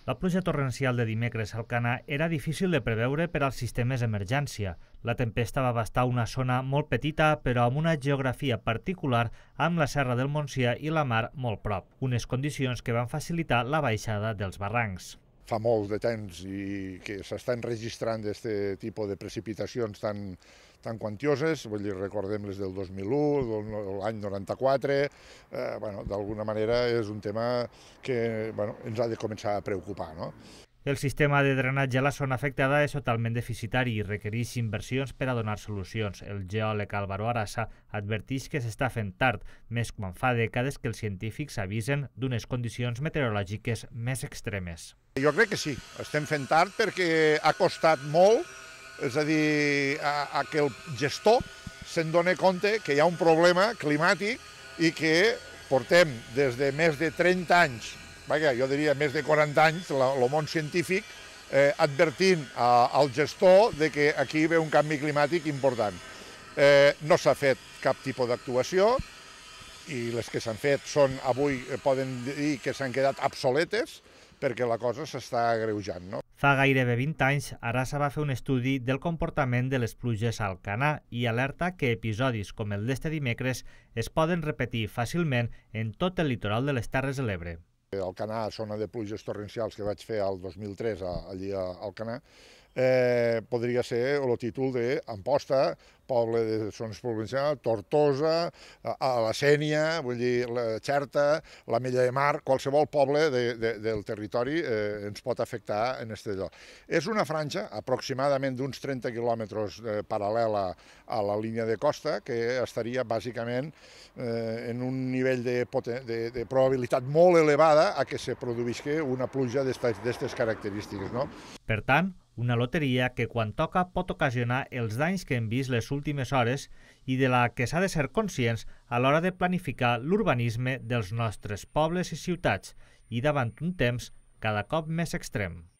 La pluja torrencial de dimecres a Alcanar era difícil de preveure per als sistemes d'emergència. La tempesta va abastar una zona molt petita, però amb una geografia particular, amb la Serra del Montsià i la mar molt prop, unes condicions que van facilitar la baixada dels barrancs. Fa molt de temps i que s'estan registrant aquest tipus de precipitacions tan quantioses, vull dir, recordem les del 2001, l'any 94, d'alguna manera és un tema que ens ha de començar a preocupar, no? El sistema de drenatge a la zona afectada és totalment deficitari i requereix inversions per a donar solucions. El geòleg Álvaro Arasa adverteix que s'està fent tard, més quan fa dècades que els científics avisen d'unes condicions meteorològiques més extremes. Jo crec que sí, estem fent tard perquè ha costat molt, és a dir, a que el gestor se'n doni compte que hi ha un problema climàtic i que portem des de més de 30 anys, jo diria més de 40 anys, el món científic advertint al gestor de que aquí ve un canvi climàtic important. No s'ha fet cap tipus d'actuació i les que s'han fet avui poden dir que s'han quedat obsoletes perquè la cosa s'està agreujant, no? Fa gairebé 20 anys, Arasa va fer un estudi del comportament de les pluges a Alcanar i alerta que episodis com el d'este dimecres es poden repetir fàcilment en tot el litoral de les Terres de l'Ebre. Alcanar, zona de pluges torrencials que vaig fer el 2003 allí a Alcanar, podria ser el títol d'Amposta, poble de zones provincials, Tortosa, a la Sénia, vull dir, la Xerta, la Mella de Mar, qualsevol poble del territori ens pot afectar en aquest lloc. És una franja aproximadament d'uns 30 quilòmetres paral·lela a la línia de costa que estaria bàsicament en un nivell de probabilitat molt elevada a que se produïsca una pluja d'aquestes característiques, no? Per tant, una loteria que quan toca pot ocasionar els danys que hem vist les últimes hores i de la que s'ha de ser conscients a l'hora de planificar l'urbanisme dels nostres pobles i ciutats i davant un temps cada cop més extrem.